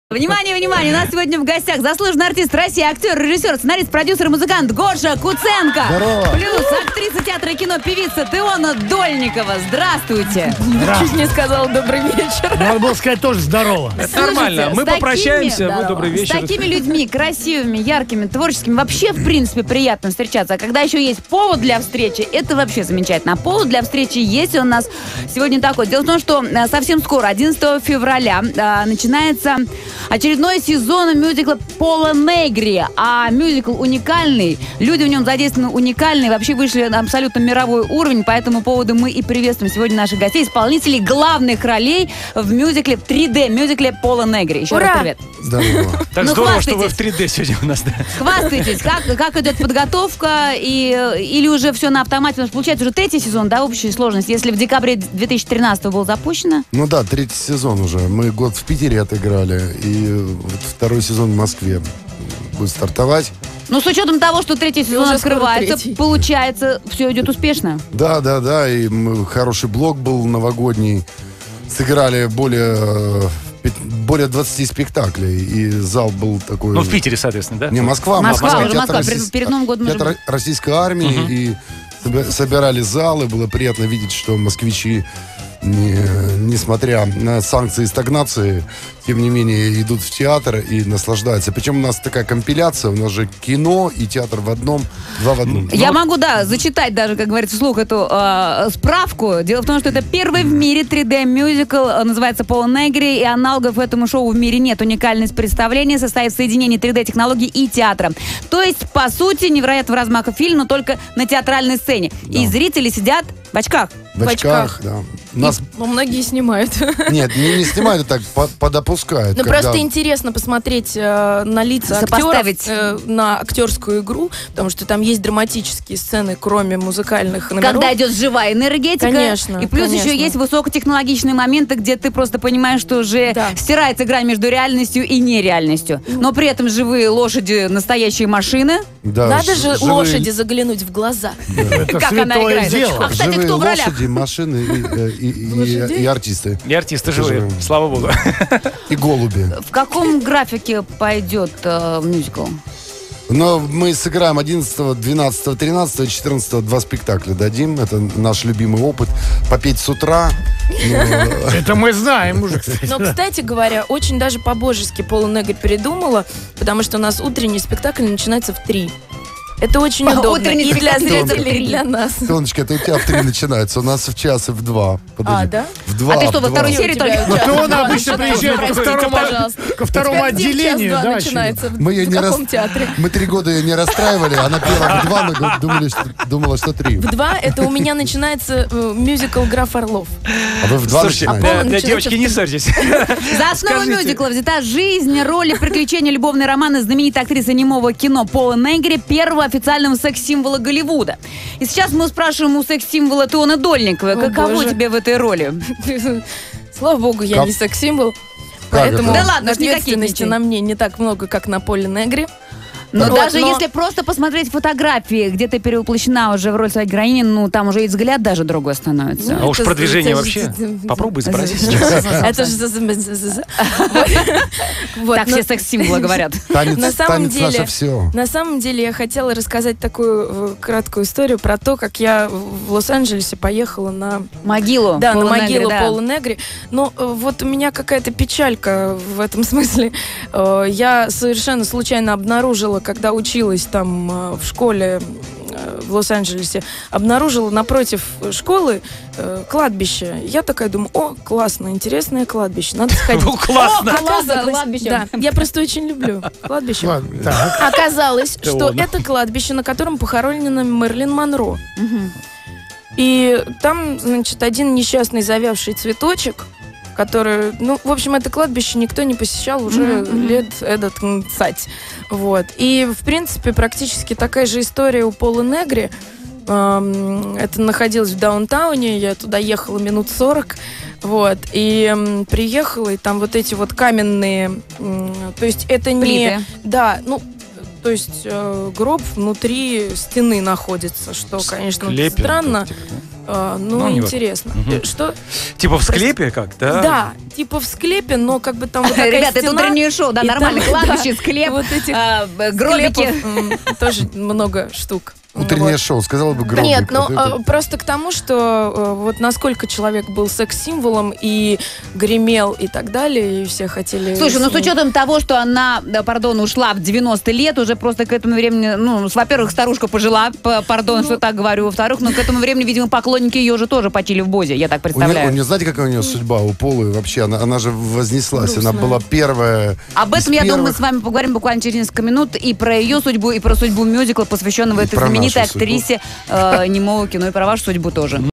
Внимание, внимание! У нас сегодня в гостях заслуженный артист России, актер, режиссер, сценарист, продюсер и музыкант Гоша Куценко. Здорово. Плюс актриса театра и кино, певица Теона Дольникова. Здравствуйте. Чуть не сказала добрый вечер. Надо было сказать тоже здорово. Слушайте, нормально. Мы с такими- попрощаемся, вы добрый вечер. С такими людьми, красивыми, яркими, творческими, вообще, в принципе, приятно встречаться. А когда еще есть повод для встречи, это вообще замечательно. А повод для встречи есть у нас сегодня такой. Дело в том, что совсем скоро, 11 февраля, начинается очередной сезон мюзикла Пола Негри. А мюзикл уникальный, люди в нем задействованы уникальные, вообще вышли на абсолютно мировой уровень. По этому поводу мы и приветствуем сегодня наших гостей, исполнителей главных ролей в мюзикле 3D, мюзикле Пола Негри. Еще раз привет. Здорово. Так Ну, здорово, что вы в хвастайтесь. 3D сегодня у нас. Да. Хвастайтесь, как идет подготовка, или уже все на автомате? Потому что получается уже третий сезон, да, общая сложность, если в декабре 2013 был запущено? Ну да, третий сезон уже. Мы год в Питере отыграли, и вот второй сезон в Москве будет стартовать. Ну, с учетом того, что третий сезон уже скоро открывается, третий. получается, все идет успешно. Да, и хороший блок был новогодний. Сыграли более 20 спектаклей, и зал был такой... Ну, в Питере, соответственно, да? Не, Москва. Москва, Театр уже Москва. Российской- Перед Новым годом Театр уже- Российской армии, и собирали залы. Было приятно видеть, что москвичи, несмотря на санкции и стагнации, тем не менее идут в театр и наслаждаются. Причем у нас такая компиляция, у нас же кино и театр в одном, два в одном. Я могу, зачитать даже, как говорится, вслух эту справку. Дело в том, что это первый в мире 3D-мюзикл, называется Пола Негри, и аналогов этому шоу в мире нет. Уникальность представления состоит в соединении 3D-технологий и театра. То есть, по сути, невероятного размаха фильм, но только на театральной сцене. И зрители сидят в очках. В очках, да. Нас... Ну, многие снимают. Нет, не снимают, а так подопускают. Ну, когда- просто интересно посмотреть на лица Сопоставить. актеров, на актерскую игру, потому что там есть драматические сцены, кроме музыкальных номеров. Когда идет живая энергетика. Конечно, И плюс конечно. еще есть высокотехнологичные моменты, где ты просто понимаешь, что уже Да. стирается грань между реальностью и нереальностью. Но при этом живые лошади, настоящие машины. Да, Надо же живые- лошади заглянуть в глаза. Это Как она святое играет. дело. А, кстати, Живые кто в ролях? лошади, машины и артисты. И артисты живые, живые. слава богу. И голуби. В каком графике пойдет мюзикл? Но мы сыграем 11, 12, 13, 14 два спектакля дадим. Это наш любимый опыт. Попеть с утра. Это мы знаем уже, кстати. Но, кстати говоря, очень даже по-божески Пола Негри передумала, потому что у нас утренний спектакль начинается в 3. Это очень удобно Утренний и для спектакль в зрителей, 3. и для нас. Тонечка, это у тебя в 3 начинается. У нас в час и в 2. Подожди. А, да? В 2. А ты что, во второй серии только? Ну, то он обычно Простите, приезжает пожалуйста. ко второму отделению, Час-два да, начинается. Мы ее В не каком театре? Мы 3 года ее не расстраивали. Она пела в 2, но думала, что 3. В 2 это у меня начинается мюзикл «Граф Орлов». А вы в 2 Слушайте, начинаете? Пола для начинается девочки в не 3. ссорьтесь. За основу Скажите. мюзикла взята жизнь, роли, приключения, любовные романы знаменитой актрисы немого кино Пола Негри, первого официального секс-символа Голливуда. И сейчас мы спрашиваем у секс-символа Теоны Дольниковой, О, каково боже. тебе в этой роли? Слава богу, я Как? не секс-символ. Как Поэтому это? Да ладно, ж не ответственности кокетничай. на мне не так много, как на Поле Негри. Но Вот, даже но- если просто посмотреть фотографии, где ты перевоплощена уже в роль своей героини, ну там уже и взгляд даже другой становится. А уж Это- продвижение это- вообще. это- Попробуй изобразить сейчас. Это же... Вот, Так но- все секс-символы говорят. На самом Танец наше деле, все. на самом деле я хотела рассказать такую краткую историю про то, как я в Лос-Анджелесе поехала на Могилу. на Пола Негри, могилу да. Пола Негри. Но вот у меня какая-то печалька в этом смысле. Я совершенно случайно обнаружила, когда училась там в школе в Лос-Анджелесе, обнаружила напротив школы кладбище. Я такая думаю, о, классно, интересное кладбище, надо сходить. Ну, классно. Оказалось, кладбище. да, я просто очень люблю кладбище. Ладно, так. Оказалось, Да что ладно. это кладбище, на котором похоронена Мэрилин Монро. Мгм. И там, значит, один несчастный завявший цветочек, который, ну, в общем, это кладбище никто не посещал уже лет этот цать. Вот. И, в принципе, практически такая же история у Пола Негри. Это находилось в даунтауне, я туда ехала минут 40, вот, и приехала, и там вот эти вот каменные, то есть это не... Плиты. Да, ну, то есть гроб внутри стены находится, что, конечно, Склепен странно. как-то, Ну, не интересно. Мгм. Что? Типа в склепе как, да? Да, типа в склепе, но как бы там вот такая Ребята, это стена, утреннее шоу, да, и нормально. там, Кладбище, да, склеп, вот этих гробики. склепов, тоже много штук. Утреннее Вот. шоу, сказала бы гробик. Нет, ну Это- просто к тому, что вот насколько человек был секс-символом и гремел и так далее, и все хотели... Слушай, ну с ним- учетом того, что она, да, пардон, ушла в 90 лет, уже просто к этому времени, ну, во-первых, старушка пожила, пардон, что так говорю, во-вторых, ну, к этому времени, видимо, поклонники ее уже тоже почили в Бозе, я так У нее, представляю. знаете, какая у нее судьба у Полы вообще? Она же вознеслась, она Грустная. была первая. Об этом, из я думаю, мы первых. с вами поговорим буквально через несколько минут и про ее судьбу, и про судьбу мюзикла, посвященного И этой про знаменитой нашу судьбу. актрисе немого кино, и про вашу судьбу тоже.